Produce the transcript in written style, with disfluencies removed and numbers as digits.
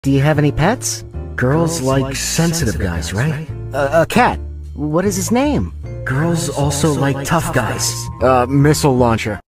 Do you have any pets? Girls like sensitive guys, right? A cat. What is his name? Girls also like tough guys. Missile launcher.